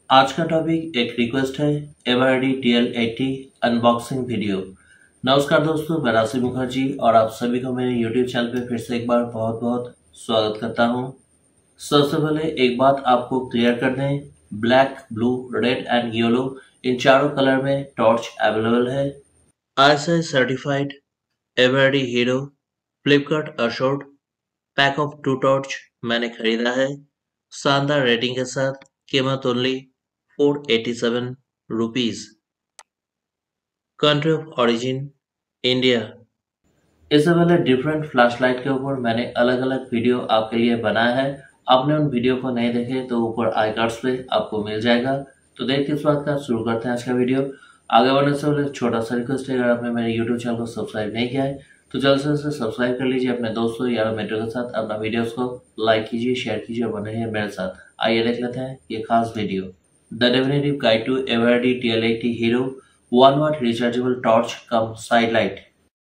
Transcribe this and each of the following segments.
आज का टॉपिक एक रिक्वेस्ट है एवरडी DL80 अनबॉक्सिंग वीडियो। नमस्कार दोस्तों, मैं राशि मुखर्जी और आप सभी को मेरे YouTube चैनल पे फिर से एक बार बहुत बहुत स्वागत करता हूं। सबसे पहले एक बात आपको क्लियर कर दें, black, blue, red and yellow इन चारों कलर में टॉर्च अवेलेबल है। ISI certified Eveready Hero Flipkart assured pack of 2 torch मैंने खरीदा है शानदार रेटिंग के साथ। कीमत only 487 rupees. Country of origin India. इससे पहले डिफरेंट फ्लैशलाइट के ऊपर मैंने अलग अलग वीडियो आपके लिए बनाया है। आपने उन वीडियो को नहीं देखे तो ऊपर आई कार्ड्स पे आपको मिल जाएगा। तो देर किस बात का, शुरू करते हैं आज का वीडियो। आगे बढ़ने से पहले छोटा सा रिक्वेस्ट है, अगर आपने मेरे यूट्यूब चैनल को सब्सक्राइब नहीं किया है तो जल्द से सब्सक्राइब कर लीजिए। अपने दोस्तों या मित्रों के साथ अपना वीडियोस को लाइक कीजिए, शेयर कीजिए और बने रहिए मेरे साथ। आइए देख लेते हैं ये खास वीडियो। The definitive guide to Eveready DL80 Hero 1 watt rechargeable torch cum side light.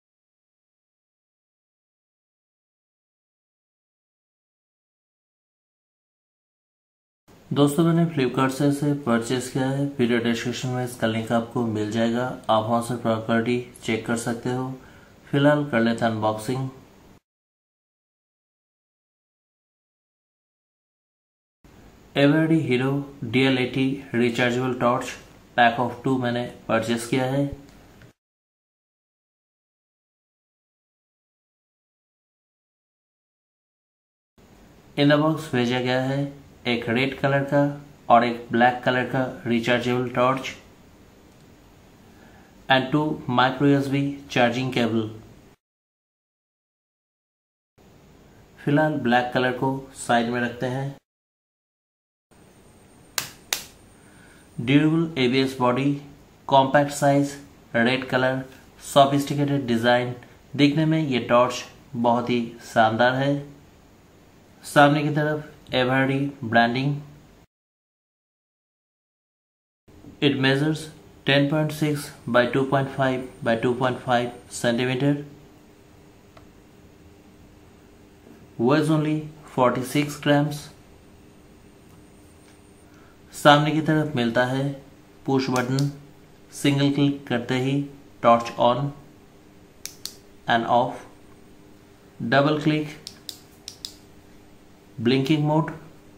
दोस्तों मैंने फ्लिपकार्ट से इसे परचेज किया है। वीडियो डिस्क्रिप्शन में इसका लिंक आपको मिल जाएगा, आप वहां से प्रॉपर्टी चेक कर सकते हो। फिलहाल कर लेते हैं unboxing. Eveready Hero DL80 rechargeable torch pack of 2 मैंने परचेस किया है। इन द बॉक्स भेजा गया है एक रेड कलर का और एक ब्लैक कलर का rechargeable torch and 2 micro USB charging cable. फिलहाल ब्लैक कलर को साइड में रखते हैं। Durable ABS body, compact size, red colour, sophisticated design. दिखने में ये टॉर्च बहुत ही शानदार है। सामने की तरफ Eveready branding. It measures 10.6 by 2.5 by 2.5 centimetre. weighs only 46 grams। सामने की तरफ मिलता है पुश बटन, सिंगल क्लिक करते ही torch on and off, double click blinking mode.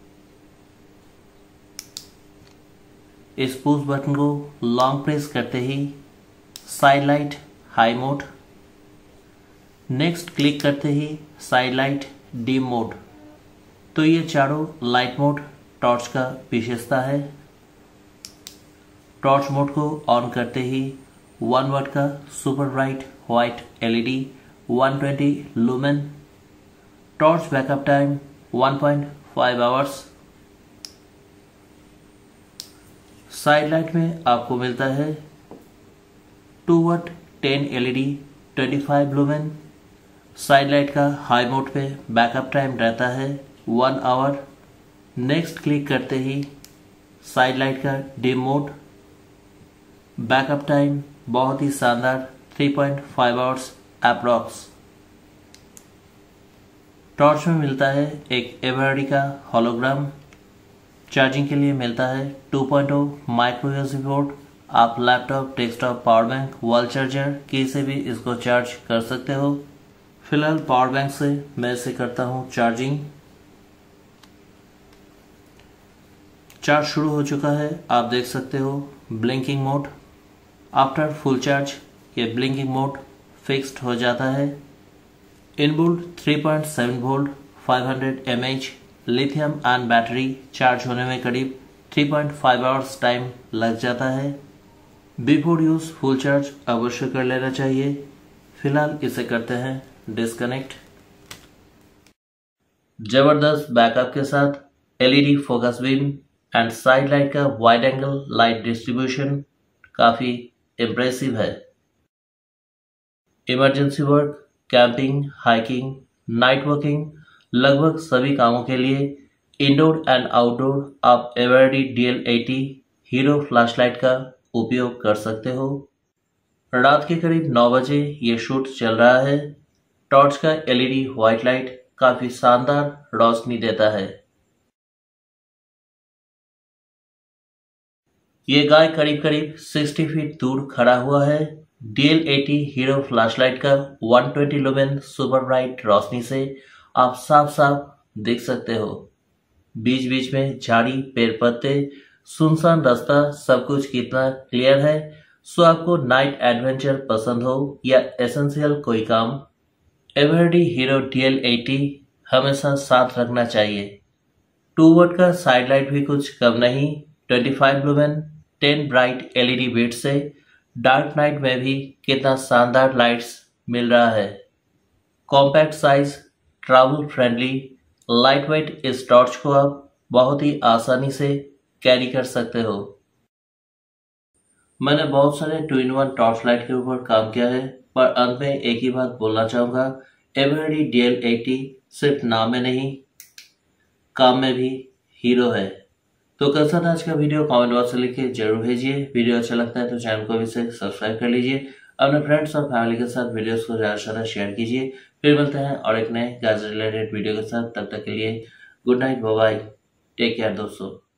इस पुश बटन को लॉन्ग प्रेस करते ही side light high mode, next click करते ही साइड लाइट डिम मोड। तो ये चारों लाइट मोड टॉर्च का विशेषता है। टॉर्च मोड को ऑन करते ही 1 वाट का super bright white LED 120 lumen. Torch backup time 1.5 hours. Side light में आपको मिलता है 2 watt 10 LED 25 lumen. Side light का हाई मोड पे बैकअप टाइम रहता है 1 आवर। नेक्स्ट क्लिक करते ही साइड लाइट का डिम मोड, बैकअप टाइम बहुत ही शानदार 3.5 आवर्स अप्रॉक्स। टॉर्च में मिलता है एक एवरडी का होलोग्राम। चार्जिंग के लिए मिलता है 2.0 माइक्रो USB पोर्ट। आप laptop, desktop, power bank, wall charger किसी से भी इसको चार्ज कर सकते हो। फिलहाल पावर बैंक से मैं इसे करता हूँ चार्जिंग। चार्ज शुरू हो चुका है, आप देख सकते हो blinking mode. After full charge ये ब्लिंकिंग मोड फिक्स्ड हो जाता है। Inbuilt 3.7 volt 500 mAh lithium ion battery charge होने में करीब 3.5 आवर्स टाइम लग जाता है। बिफोर यूज फुल चार्ज अवश्य कर लेना चाहिए। फिलहाल इसे करते हैं डिस्कनेक्ट। जबरदस्त बैकअप के साथ LED focus beam and side light का वाइड एंगल लाइट डिस्ट्रीब्यूशन काफी इम्प्रेसिव है। Emergency work, camping, hiking, night working, लगभग सभी कामों के लिए इंडोर एंड आउटडोर आप एवरडी DL80 हीरो फ्लैशलाइट का उपयोग कर सकते हो। रात के करीब 9 बजे ये शूट चल रहा है। टॉर्च का LED व्हाइट लाइट काफी शानदार रोशनी देता है। ये गाय करीब करीब 60 फीट दूर खड़ा हुआ है। DL80 हीरो फ्लैशलाइट का 120 लुमेन सुपर ब्राइट रोशनी से आप साफ साफ देख सकते हो। बीच बीच में झाड़ी, पेड़ पत्ते, सुनसान रास्ता, सब कुछ कितना क्लियर है। सो आपको नाइट एडवेंचर पसंद हो या एसेंशियल कोई काम, एवरडी हीरो DL80 हमेशा साथ रखना चाहिए। 2 वोट का साइड लाइट भी कुछ कम नहीं। 25 लुमेन 10 ब्राइट LED बीट से डार्क नाइट में भी कितना शानदार लाइट्स मिल रहा है। Compact size, travel friendly, light weight इस टॉर्च को आप बहुत ही आसानी से कैरी कर सकते हो। मैंने बहुत सारे 2-in-1 टॉर्च लाइट के ऊपर काम किया है, पर अंत में एक ही बात बोलना चाहूँगा, एवरडी DL80 सिर्फ नाम में नहीं, काम में भी हीरो है। तो कैसा था आज का वीडियो, कमेंट बॉक्स में लिख के जरूर भेजिए। वीडियो अच्छा लगता है तो चैनल को भी सब्सक्राइब कर लीजिए। अपने फ्रेंड्स और फैमिली के साथ वीडियोस को ज़्यादा से ज़्यादा शेयर कीजिए। फिर मिलते हैं और एक नए गैजेट रिलेटेड वीडियो के साथ। तब तक के लिए good night, bye bye, take care दोस्तों।